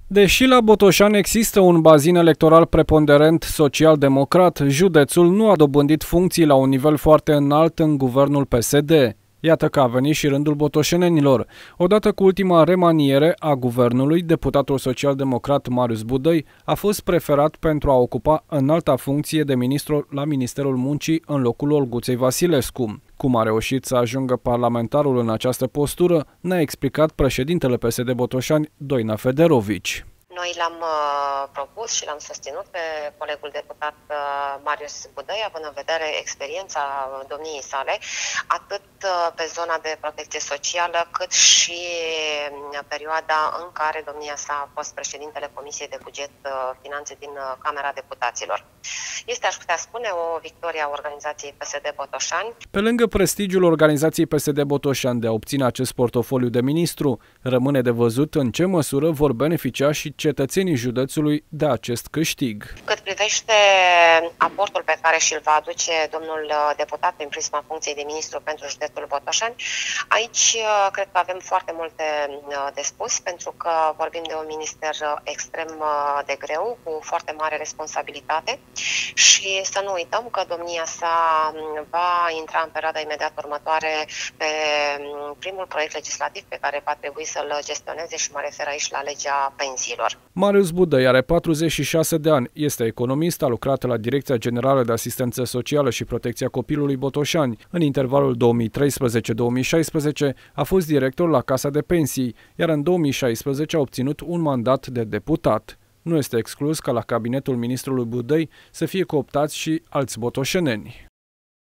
Deși la Botoșani există un bazin electoral preponderent social-democrat, județul nu a dobândit funcții la un nivel foarte înalt în guvernul PSD. Iată că a venit și rândul botoșenenilor. Odată cu ultima remaniere a guvernului, deputatul social-democrat Marius Budăi a fost preferat pentru a ocupa înalta funcție de ministru la Ministerul Muncii în locul Olguței Vasilescu. Cum a reușit să ajungă parlamentarul în această postură, ne-a explicat președintele PSD Botoșani, Doina Federovici. Noi l-am propus și l-am susținut pe colegul deputat Marius Budăi, având în vedere experiența domniei sale, atât pe zona de protecție socială, cât și perioada în care domnia sa a fost președintele Comisiei de Buget Finanțe din Camera Deputaților. Este, aș putea spune, o victorie a organizației PSD Botoșani. Pe lângă prestigiul organizației PSD Botoșani de a obține acest portofoliu de ministru, rămâne de văzut în ce măsură vor beneficia și cetățenii județului de acest câștig. Cât privește aportul pe care și-l va aduce domnul deputat prin prisma funcției de ministru pentru județul Botoșani, aici cred că avem foarte multe de spus, pentru că vorbim de un minister extrem de greu, cu foarte mare responsabilitate, și să nu uităm că domnia sa va intra în perioada imediat următoare pe primul proiect legislativ pe care va trebui să-l gestioneze, și mă refer aici la legea pensiilor. Marius Budăi are 46 de ani, este economist, a lucrat la Direcția Generală de Asistență Socială și Protecția Copilului Botoșani. În intervalul 2013-2016 a fost director la Casa de Pensii, iar în 2016 a obținut un mandat de deputat. Nu este exclus ca la cabinetul ministrului Budăi să fie cooptați și alți botoșeneni.